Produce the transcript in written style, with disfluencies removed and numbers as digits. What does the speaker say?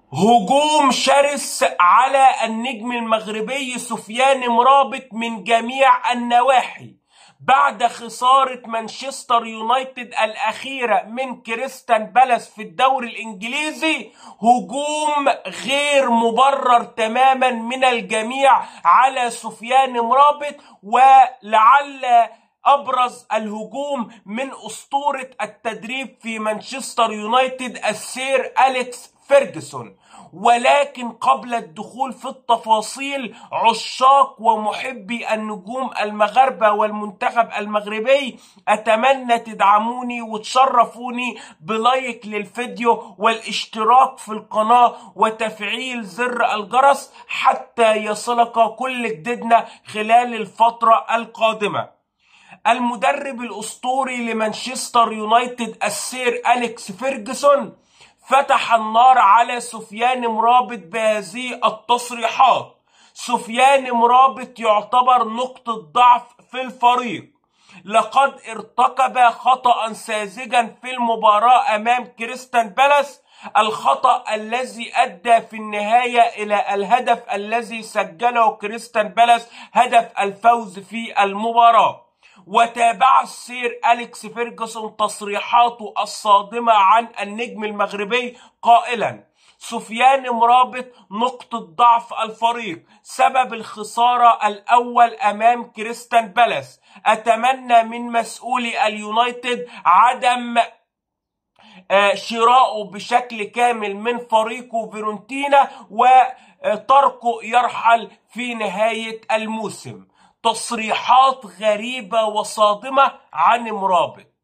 هجوم شرس على النجم المغربي سفيان مرابط من جميع النواحي بعد خسارة مانشستر يونايتد الأخيرة من كريستال بالاس في الدوري الإنجليزي. هجوم غير مبرر تماما من الجميع على سفيان مرابط، ولعل أبرز الهجوم من أسطورة التدريب في مانشستر يونايتد السير أليكس فيرجسون. ولكن قبل الدخول في التفاصيل، عشاق ومحبي النجوم المغاربة والمنتخب المغربي، أتمنى تدعموني وتشرفوني بلايك للفيديو والاشتراك في القناة وتفعيل زر الجرس حتى يصلك كل جديدنا خلال الفترة القادمة. المدرب الأسطوري لمانشستر يونايتد السير أليكس فيرجسون فتح النار على سفيان مرابط بهذه التصريحات. سفيان مرابط يعتبر نقطة ضعف في الفريق، لقد ارتكب خطأ ساذجا في المباراة أمام كريستال بالاس، الخطأ الذي أدى في النهاية إلى الهدف الذي سجله كريستال بالاس، هدف الفوز في المباراة. وتابع السير أليكس فيرجسون تصريحاته الصادمة عن النجم المغربي قائلا: سفيان مرابط نقطة ضعف الفريق، سبب الخسارة الأول أمام كريستال بالاس. أتمنى من مسؤولي اليونايتد عدم شراؤه بشكل كامل من فريقه فيرونتينا وتركه يرحل في نهاية الموسم. تصريحات غريبة وصادمة عن مرابط.